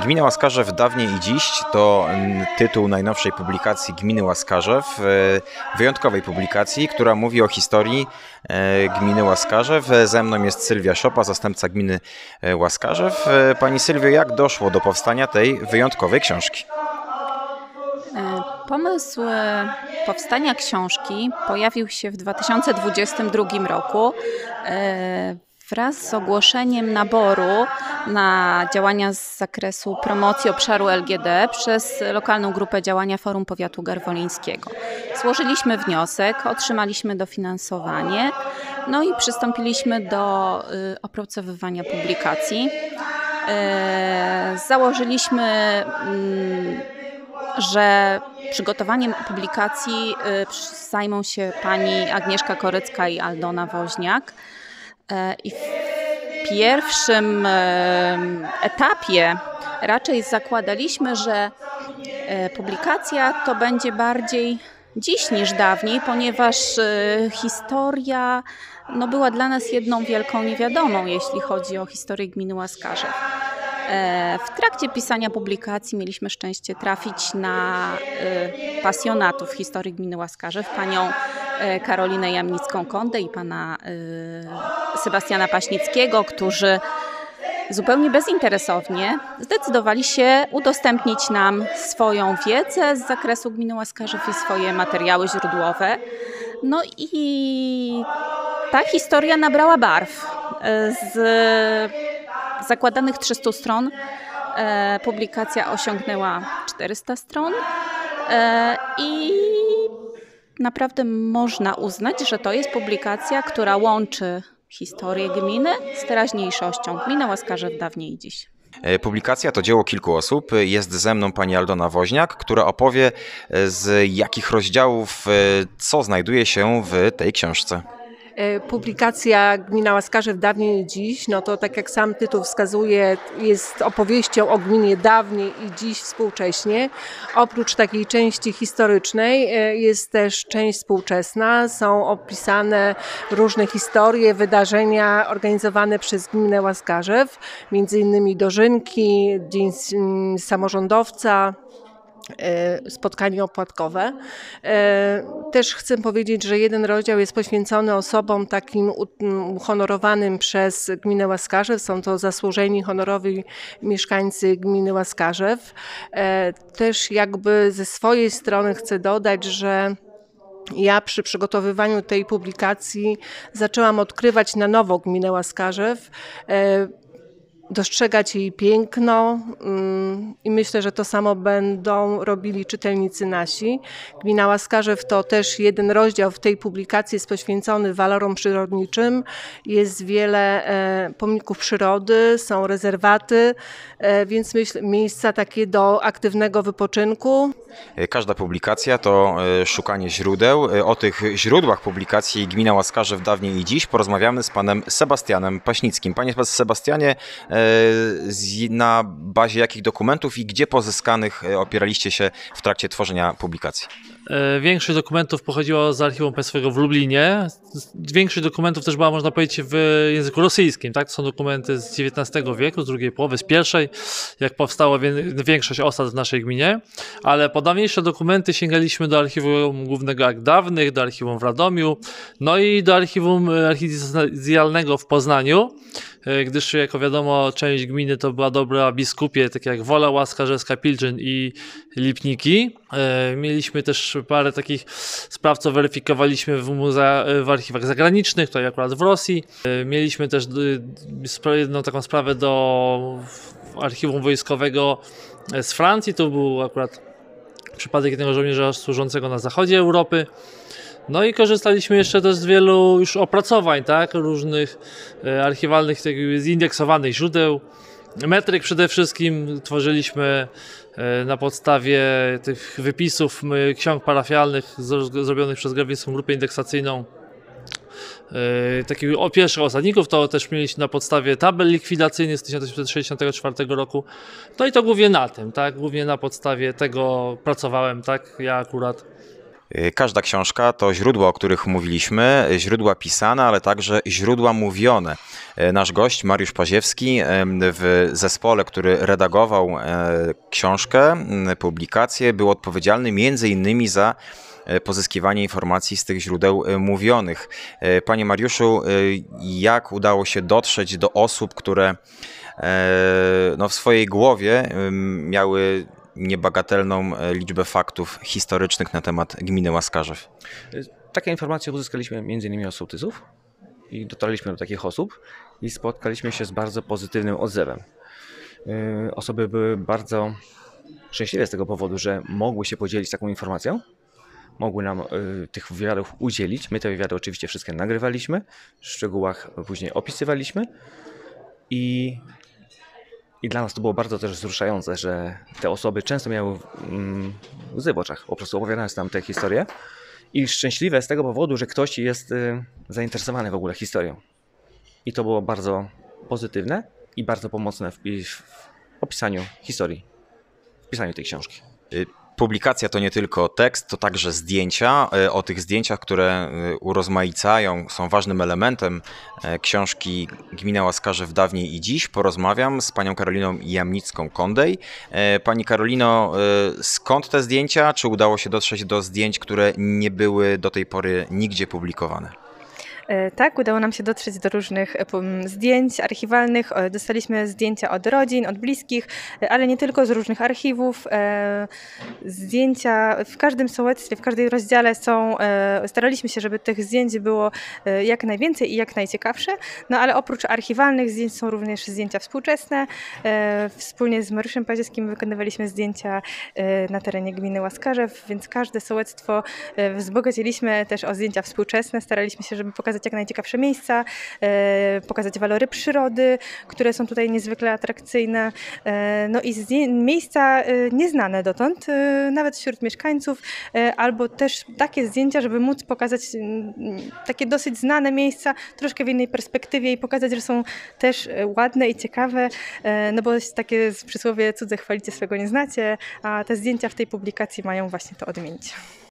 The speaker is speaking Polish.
Gmina Łaskarzew dawniej i dziś to tytuł najnowszej publikacji Gminy Łaskarzew, wyjątkowej publikacji, która mówi o historii gminy Łaskarzew. Ze mną jest Sylwia Szopa, zastępca gminy Łaskarzew. Pani Sylwio, jak doszło do powstania tej wyjątkowej książki? Pomysł powstania książki pojawił się w 2022 roku wraz z ogłoszeniem naboru na działania z zakresu promocji obszaru LGD przez lokalną grupę działania Forum Powiatu Garwolińskiego. Złożyliśmy wniosek, otrzymaliśmy dofinansowanie, no i przystąpiliśmy do opracowywania publikacji. Założyliśmy, że przygotowaniem publikacji zajmą się pani Agnieszka Korycka i Aldona Woźniak. I w pierwszym etapie raczej zakładaliśmy, że publikacja to będzie bardziej dziś niż dawniej, ponieważ historia była dla nas jedną wielką niewiadomą, jeśli chodzi o historię gminy Łaskarzew. W trakcie pisania publikacji mieliśmy szczęście trafić na pasjonatów historii gminy Łaskarzew, panią Karolinę Jamnicką-Kondę i pana Sebastiana Paśnickiego, którzy zupełnie bezinteresownie zdecydowali się udostępnić nam swoją wiedzę z zakresu gminy Łaskarzew i swoje materiały źródłowe. No i ta historia nabrała barw. Z zakładanych 300 stron publikacja osiągnęła 400 stron i naprawdę można uznać, że to jest publikacja, która łączy historię gminy z teraźniejszością. Gmina Łaskarzew dawniej i dziś. Publikacja to dzieło kilku osób. Jest ze mną pani Aldona Woźniak, która opowie, z jakich rozdziałów co znajduje się w tej książce. Publikacja Gmina Łaskarzew dawniej i dziś, no to tak jak sam tytuł wskazuje, jest opowieścią o gminie dawniej i dziś współcześnie. Oprócz takiej części historycznej jest też część współczesna. Są opisane różne historie, wydarzenia organizowane przez gminę Łaskarzew, między innymi dożynki, Dzień Samorządowca, spotkanie opłatkowe. Też chcę powiedzieć, że jeden rozdział jest poświęcony osobom takim uhonorowanym przez gminę Łaskarzew. Są to zasłużeni, honorowi mieszkańcy gminy Łaskarzew. Też jakby ze swojej strony chcę dodać, że ja przy przygotowywaniu tej publikacji zaczęłam odkrywać na nowo gminę Łaskarzew, dostrzegać jej piękno i myślę, że to samo będą robili czytelnicy nasi. Gmina Łaskarzew to też jeden rozdział w tej publikacji jest poświęcony walorom przyrodniczym. Jest wiele pomników przyrody, są rezerwaty, więc myślę, miejsca takie do aktywnego wypoczynku. Każda publikacja to szukanie źródeł. O tych źródłach publikacji Gmina Łaskarzew dawniej i dziś porozmawiamy z panem Sebastianem Paśnickim. Panie Sebastianie, na bazie jakich dokumentów i gdzie pozyskanych opieraliście się w trakcie tworzenia publikacji? Większość dokumentów pochodziło z Archiwum Państwowego w Lublinie. Większość dokumentów też była, można powiedzieć, w języku rosyjskim. Tak? To są dokumenty z XIX wieku, z drugiej połowy, z pierwszej, jak powstała większość osad w naszej gminie. Ale po dawniejsze dokumenty sięgaliśmy do Archiwum Głównego Akt Dawnych, do Archiwum w Radomiu, no i do Archiwum Archidiecezjalnego w Poznaniu, gdyż jako wiadomo część gminy to była dobra biskupie, takie jak Wola Łaskarzewska, Pilczyn i Lipniki. Mieliśmy też parę takich spraw, co weryfikowaliśmy w archiwach zagranicznych, to akurat w Rosji. Mieliśmy też jedną taką sprawę do Archiwum Wojskowego z Francji, to był akurat przypadek jednego żołnierza służącego na zachodzie Europy. No i korzystaliśmy jeszcze też z wielu już opracowań, tak, różnych archiwalnych, zindeksowanych źródeł. Metryk przede wszystkim tworzyliśmy na podstawie tych wypisów ksiąg parafialnych zrobionych przez Garwolińską Grupę Indeksacyjną. Takich pierwszych osadników to też mieliśmy na podstawie tabel likwidacyjnych z 1964 roku. No i to głównie na tym, tak? Głównie na podstawie tego pracowałem, tak? Ja akurat. Każda książka to źródła, o których mówiliśmy, źródła pisane, ale także źródła mówione. Nasz gość, Mariusz Paziewski, w zespole, który redagował książkę, publikację, był odpowiedzialny między innymi za pozyskiwanie informacji z tych źródeł mówionych. Panie Mariuszu, jak udało się dotrzeć do osób, które w swojej głowie miały niebagatelną liczbę faktów historycznych na temat gminy Łaskarzew? Takie informacje uzyskaliśmy m.in. od sołtysów i dotarliśmy do takich osób i spotkaliśmy się z bardzo pozytywnym odzewem. Osoby były bardzo szczęśliwe z tego powodu, że mogły się podzielić taką informacją, mogły nam tych wywiadów udzielić. My te wywiady oczywiście wszystkie nagrywaliśmy, w szczegółach później opisywaliśmy i dla nas to było bardzo też wzruszające, że te osoby często miały łzy w oczach, po prostu opowiadając nam te historie i szczęśliwe z tego powodu, że ktoś jest zainteresowany w ogóle historią. I to było bardzo pozytywne i bardzo pomocne w opisaniu historii, w pisaniu tej książki. Publikacja to nie tylko tekst, to także zdjęcia. O tych zdjęciach, które urozmaicają, są ważnym elementem książki Gmina Łaskarzew dawniej i dziś, porozmawiam z panią Karoliną Jamnicką-Kondej. Pani Karolino, skąd te zdjęcia? Czy udało się dotrzeć do zdjęć, które nie były do tej pory nigdzie publikowane? Tak, udało nam się dotrzeć do różnych zdjęć archiwalnych. Dostaliśmy zdjęcia od rodzin, od bliskich, ale nie tylko, z różnych archiwów. Zdjęcia w każdym sołectwie, w każdej rozdziale są. Staraliśmy się, żeby tych zdjęć było jak najwięcej i jak najciekawsze. No ale oprócz archiwalnych zdjęć są również zdjęcia współczesne. Wspólnie z Mariuszem Paziewskim wykonywaliśmy zdjęcia na terenie gminy Łaskarzew, więc każde sołectwo wzbogaciliśmy też o zdjęcia współczesne. Staraliśmy się, żeby pokazać jak najciekawsze miejsca, pokazać walory przyrody, które są tutaj niezwykle atrakcyjne, no i miejsca nieznane dotąd, nawet wśród mieszkańców, albo też takie zdjęcia, żeby móc pokazać takie dosyć znane miejsca, troszkę w innej perspektywie i pokazać, że są też ładne i ciekawe, no bo jest takie przysłowie: cudze chwalicie, swego nie znacie, a te zdjęcia w tej publikacji mają właśnie to odmienić.